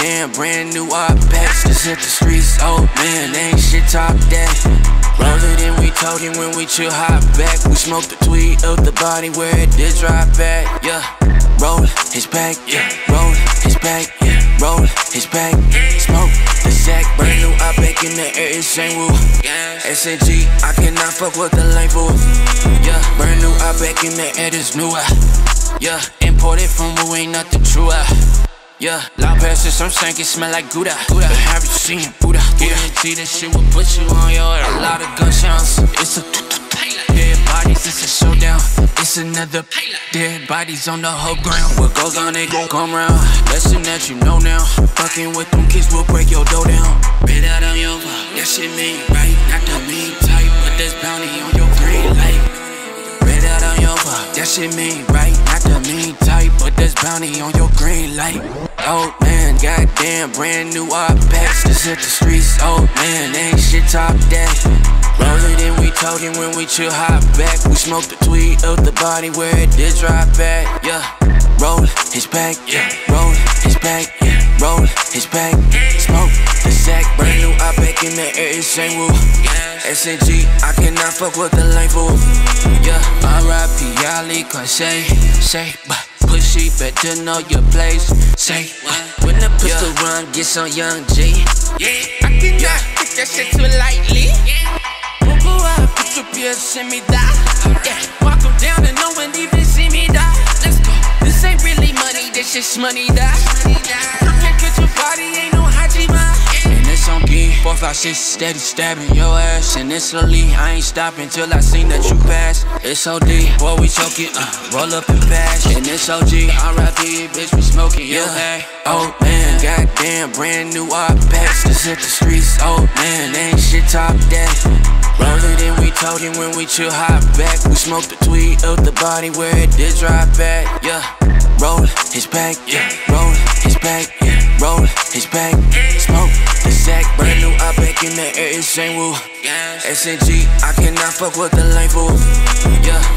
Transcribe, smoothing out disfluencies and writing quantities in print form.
goddamn brand new art packs. Just hit the streets, oh man, ain't shit top that. Roll it and we talking when we chill high back. We smoke the tweed up the body where it did drop back, yeah. Roll his pack, yeah. Roll his pack, yeah. Roll his pack, smoke the sack. Brand new art back in the air, it's ain't woo. SNG, I cannot fuck with the lame fool. Yeah, brand new art back in the air, this new yeah, imported from who ain't nothing true yeah, loud passes, I'm sinking, smell like Gouda. But have you seen Buddha? Guarantee this shit will put you on your head. A lot of gunshots, it's a dead bodies, it's a showdown. It's another dead bodies on the whole ground. What goes on, it gon' come round. Lesson that you know now. Fucking with them kids will break your dough down. Red out on your vibe, that shit mean right. Not the mean type, but there's bounty on your green light. Red out on your vibe, that shit mean right. Not the mean type, but there's bounty on your green light. Oh man, goddamn brand new art packs. Just hit the streets, oh man, ain't shit top that. Roll it and we talking when we chill high back. We smoke the tweed up the body where it did drop back, yeah. Roll his pack, yeah. Roll his pack, yeah. Roll his pack, smoke the sack. Brand new art back in the air, it's ain't woo. SNG, I cannot fuck with the lame fool. Yeah, R.I.P. Ali Conseil, say, but pushy, better know your place. Say, when the pistol run gets on Young G. Yeah, I cannot take that shit too lightly. Go up, put your beer, send me die. Yeah, walk them down and no one even see me die. Let's go. This ain't really money, this just money die. Can't get your body, ain't no Hajima. And it's on G, 4, 5, 6, steady stabbing your ass. And it's slowly, I ain't stopping till I seen that you pass. It's OD, boy we choking, roll up and bash. And it's OG, R.I.P. bitch we smoking, yeah. Oh man, goddamn brand new art packs. Just hit the streets, oh man, ain't shit top that. Roll it and we talking when we chill high back. We smoke the tweed up the body where it did drop back, yeah. Roll his pack, yeah. Roll his pack, yeah. Roll his pack, smoke the sack. Brand new art back in the air, it's ain't woo. SNG, I cannot fuck with the lame fool, yeah.